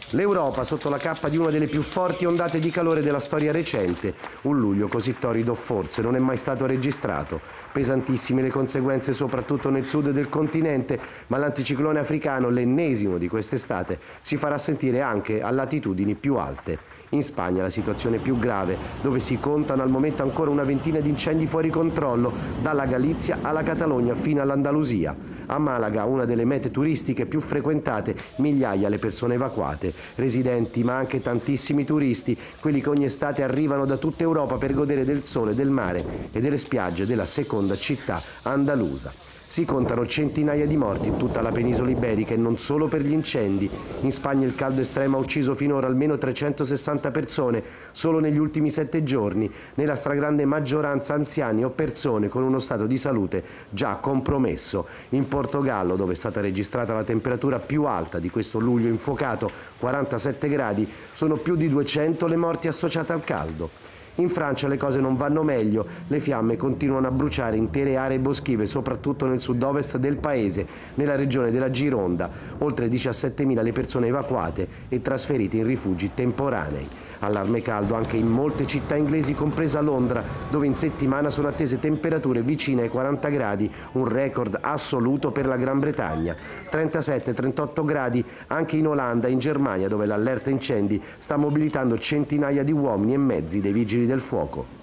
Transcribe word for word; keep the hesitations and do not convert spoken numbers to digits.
L'Europa sotto la cappa di una delle più forti ondate di calore della storia recente. Un luglio così torrido forse non è mai stato registrato. Pesantissime le conseguenze soprattutto nel sud del continente, ma l'anticiclone africano, l'ennesimo di quest'estate, si farà sentire anche a latitudini più alte. In Spagna la situazione è più grave, dove si contano al momento ancora una ventina di incendi fuori controllo, dalla Galizia alla Catalogna fino all'Andalusia. A Malaga, una delle mete turistiche più frequentate, migliaia le persone evacuate, residenti ma anche tantissimi turisti, quelli che ogni estate arrivano da tutta Europa per godere del sole, del mare e delle spiagge della seconda città andalusa. Si contano centinaia di morti in tutta la penisola iberica e non solo per gli incendi. In Spagna il caldo estremo ha ucciso finora almeno trecentosessanta persone solo negli ultimi sette giorni, nella stragrande maggioranza anziani o persone con uno stato di salute già compromesso. In Portogallo, dove è stata registrata la temperatura più alta di questo luglio infuocato, quarantasette gradi, sono più di duecento le morti associate al caldo. In Francia le cose non vanno meglio, le fiamme continuano a bruciare intere aree boschive, soprattutto nel sud-ovest del paese, nella regione della Gironda, oltre diciassettemila le persone evacuate e trasferite in rifugi temporanei. Allarme caldo anche in molte città inglesi, compresa Londra, dove in settimana sono attese temperature vicine ai quaranta gradi, un record assoluto per la Gran Bretagna. trentasette trentotto gradi anche in Olanda e in Germania, dove l'allerta incendi sta mobilitando centinaia di uomini e mezzi dei vigili del fuoco.